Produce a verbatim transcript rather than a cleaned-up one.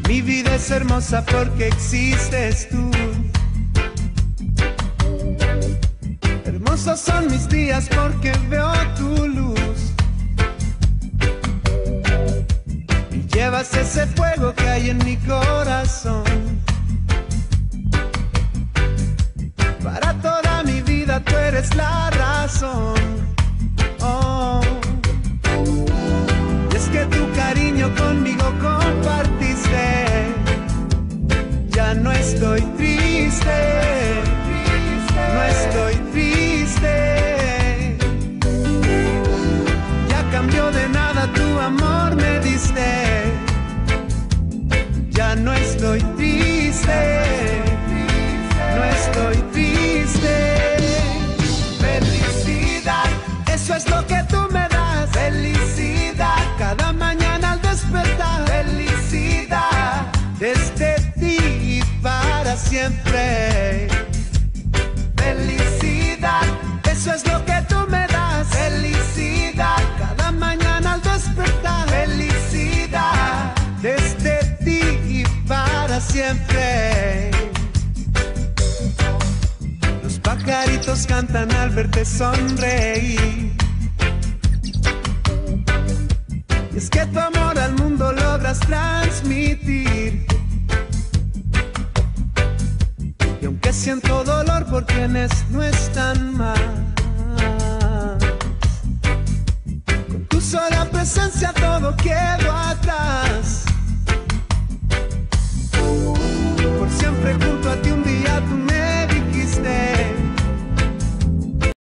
Mi vida es hermosa porque existes tú. Hermosos son mis días porque veo tu luz. Y llevas ese fuego que hay en mi corazón. Para toda mi vida tú eres la razón. Oh. Y es que tu cariño conmigo compartiste. Ya no estoy triste, no estoy triste. Ya cambió de nada, tu amor me diste. Ya no estoy triste, no estoy triste. Felicidad, eso es lo que tú me das. Felicidad, cada mañana al despertar. Felicidad, desde ti para siempre. Felicidad, eso es lo que tú me das. Felicidad, cada mañana al despertar. Felicidad, desde ti para siempre. Los pajaritos cantan al verte sonreír. Y es que tu amor al mundo logras transmitir. Y aunque siento dolor por quienes no están más, con tu sola presencia todo quedó atrás. Por siempre junto a ti un día tú